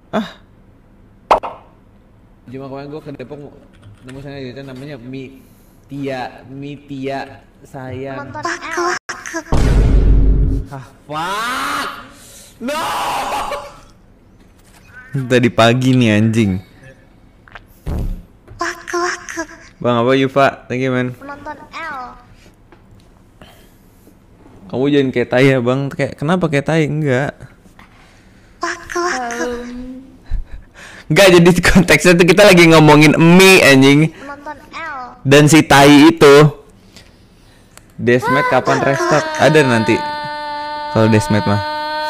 Ah, Cuma kemarin gue ke Depok nemu sana gitu namanya Mitia sayang. Nonton L. Ah, fuck. No. tadi pagi nih anjing. Bang apa Yufa? Thank you man. Nonton L. Kamu jangan kayak tai ya bang. Kayak kenapa kayak tai? Enggak. Enggak, jadi konteksnya tuh kita lagi ngomongin mie anjing. Nonton L. Dan si tai itu Desmet kapan restart? Ada nanti. Kalau Desmet mah.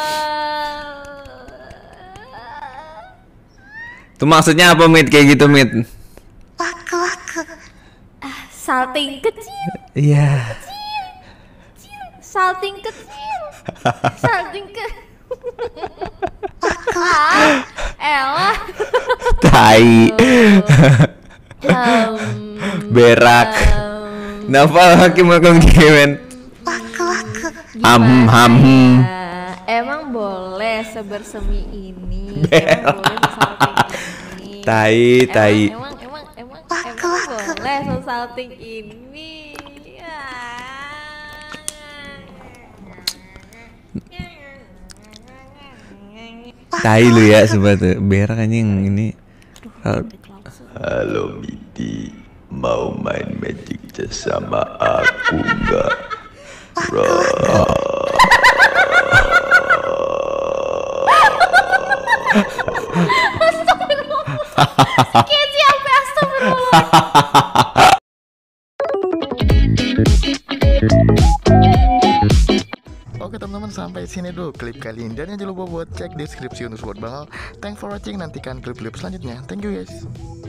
Itu maksudnya apa Mit? Kayak gitu Mit? Salting kecil, Iya. salting kecil, salting ke. Elah. Tai. Berak. Kenapa Hakim ngomong gini? Ham. Emang boleh sebersemi ini? Emang boleh salting ini? Tai. Emang boleh salting ini? Tai lu ya sebab tuh. Berak anjing ini. Halo Midi, mau main Magic Chess sama aku enggak? Bro. Keci sampai astagfirullah. Oke teman-teman, sampai sini dulu klip kali ini. Dan jangan lupa buat cek deskripsi untuk support Bang Al. Thanks for watching, nantikan klip-klip selanjutnya. Thank you guys.